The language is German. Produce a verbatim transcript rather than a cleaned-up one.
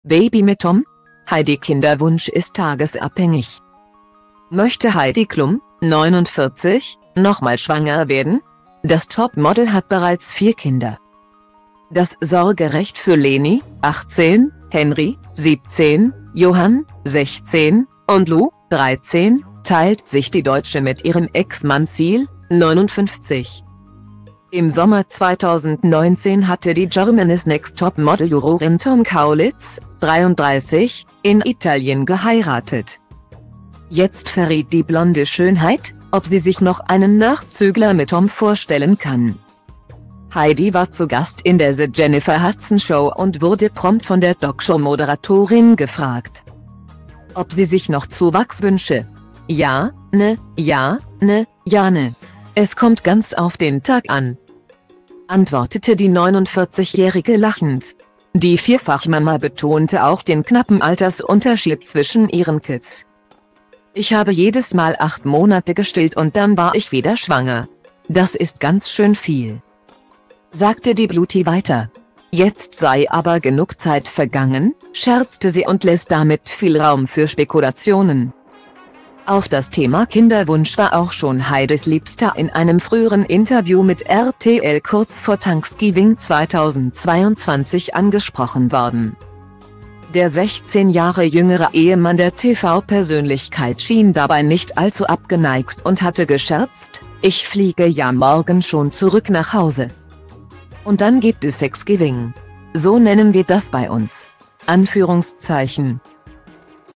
Baby mit Tom? Heidi Kinderwunsch ist tagesabhängig. Möchte Heidi Klum, neunundvierzig, nochmal schwanger werden? Das Topmodel hat bereits vier Kinder. Das Sorgerecht für Leni, achtzehn, Henry, siebzehn, Johann, sechzehn, und Lou, dreizehn, teilt sich die Deutsche mit ihrem Ex-Mann Ziel, neunundfünfzig. Im Sommer zweitausendneunzehn hatte die Germany's Next Topmodel-Jurorin Tom Kaulitz, dreiunddreißig, in Italien geheiratet. Jetzt verriet die blonde Schönheit, ob sie sich noch einen Nachzügler mit Tom vorstellen kann. Heidi war zu Gast in der The Jennifer Hudson Show und wurde prompt von der Talkshow-Moderatorin gefragt, ob sie sich noch Zuwachs wünsche. Ja, ne, ja, ne, ja ne. Es kommt ganz auf den Tag an, antwortete die neunundvierzigjährige lachend. Die Vierfachmama betonte auch den knappen Altersunterschied zwischen ihren Kids. Ich habe jedes Mal acht Monate gestillt und dann war ich wieder schwanger. Das ist ganz schön viel, sagte die Bluti weiter. Jetzt sei aber genug Zeit vergangen, scherzte sie und lässt damit viel Raum für Spekulationen. Auf das Thema Kinderwunsch war auch schon Heidis Liebster in einem früheren Interview mit R T L kurz vor Thanksgiving zweitausendzweiundzwanzig angesprochen worden. Der sechzehn Jahre jüngere Ehemann der T V-Persönlichkeit schien dabei nicht allzu abgeneigt und hatte gescherzt: Ich fliege ja morgen schon zurück nach Hause. Und dann gibt es Thanksgiving. So nennen wir das bei uns. Anführungszeichen.